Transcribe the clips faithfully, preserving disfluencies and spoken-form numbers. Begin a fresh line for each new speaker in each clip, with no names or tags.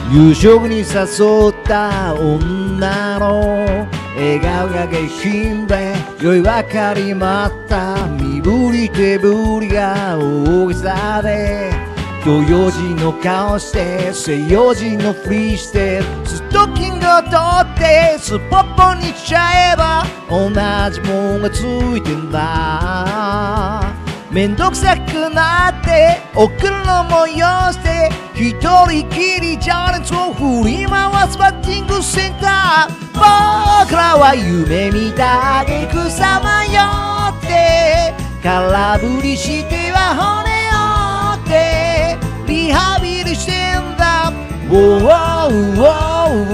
夕食に誘った女の笑顔が下品で良い分かりまった身振り手振りが大げさで東洋人の顔して西洋人のふりしてストッキングを取ってスポッポにしちゃえば同じもんがついてんだめんどくさくなって送るのもよして一人きり情熱を振り回すバッティングセンター僕らは夢見た挙句さまよって空振りしては骨折ってリハビリしてんだウォーウォ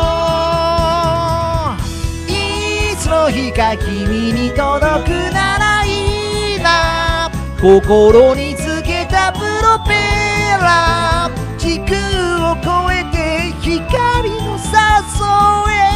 ーウォーいつの日か君に届くならいいな心につけたプロペラ時空を超えて光の誘え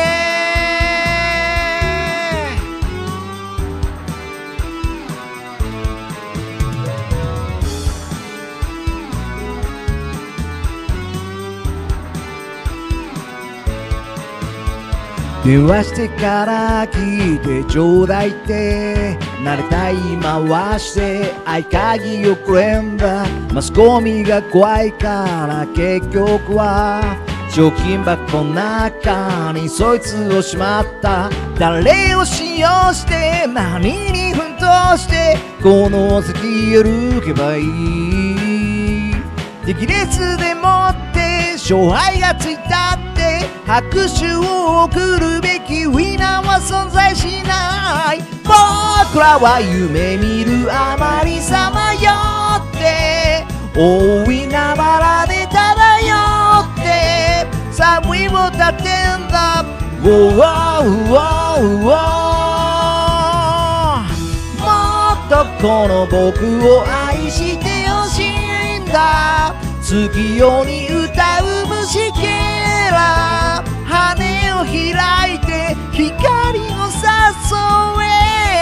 電話してから聞いてちょうだいって慣れたい回して合鍵をくれんだマスコミが怖いから結局は貯金箱の中にそいつをしまった誰を信用して何に奮闘してこの先歩けばいい敵列でもって勝敗がついたって拍手を送るべきウィナーは存在しない僕らは夢見るあまりさまよって大海原で漂って寒いも立ってんだウォーウォーウォーもっとこの僕を愛してほしいんだ月夜に歌う虫けら羽を開いて光を誘え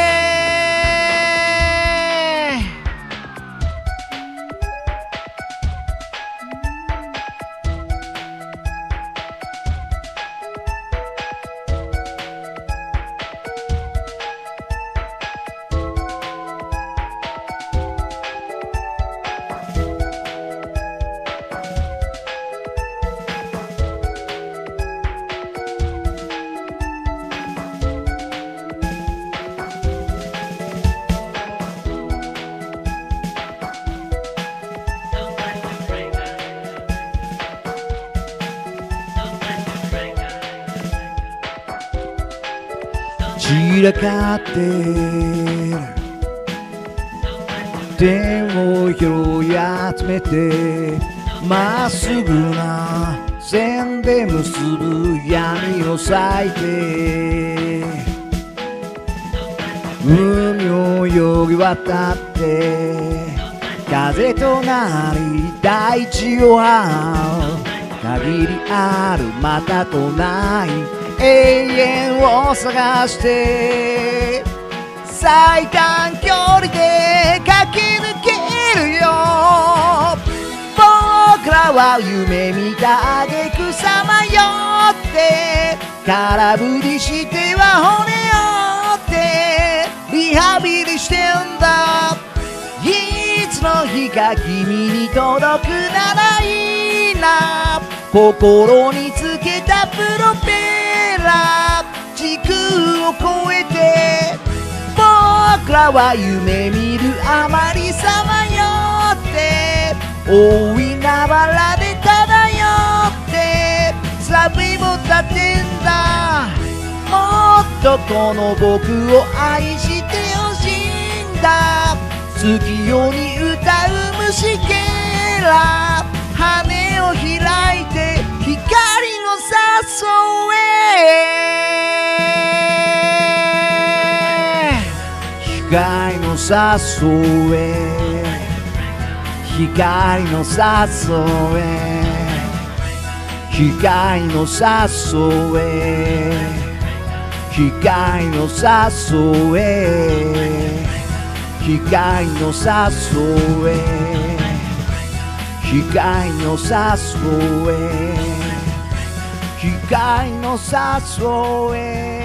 散らかってる点を拾い集めてまっすぐな線で結ぶ闇を裂いて海を泳ぎ渡って風となり大地を這う限りあるまたとない永遠を探して最短距離で駆け抜けるよ僕らは夢見た挙句さまよって空振りしては骨折ってリハビリしてんだいつの日か君に届くならいいな心につけたプロペラ時空を超えて僕らは夢見るあまりさまよって大海原で漂って寒いも立ってんだもっとこの僕を愛してほしいんだ月夜に歌う虫けら羽を開いて光の誘え光の誘え光の誘え光の誘え光の誘え光の誘え光の誘え光の誘え